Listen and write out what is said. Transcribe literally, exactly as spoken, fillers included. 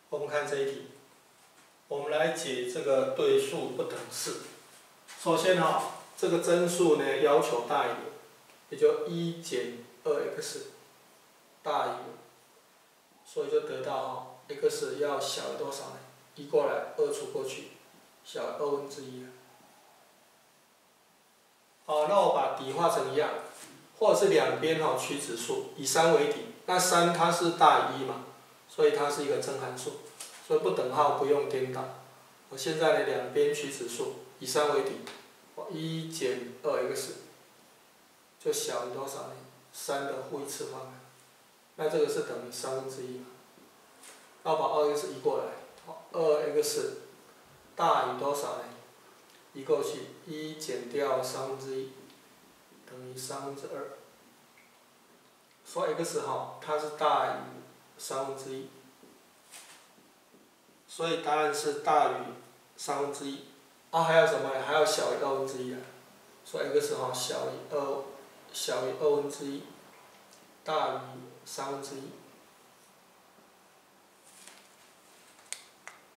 我们看这一题，我们来解这个对数不等式。首先哈、哦，这个真数呢要求大于零，也就一减二 x 大于零，所以就得到哈、哦、x 要小于多少呢？移过来，二除过去，小于二分之一。好，那我把底画成一样，或者是两边哈取指数，以三为底，那三它是大于一嘛，所以它是一个正函数，所以不等号不用颠倒。我现在呢两边取指数，以三为底，一减二 x 就小于多少呢？三的负一次方，那这个是等于三分之一嘛。那我把二 x 移过来，二 x 大于多少呢？移过去，一减掉三分之一，等于三分之二。所以 x 哈，它是大于三分之一，所以答案是大于三分之一。啊，还有什么呢？还要小于二分之一啊。所以 x 哈小于二，小于二分之一，大于三分之一。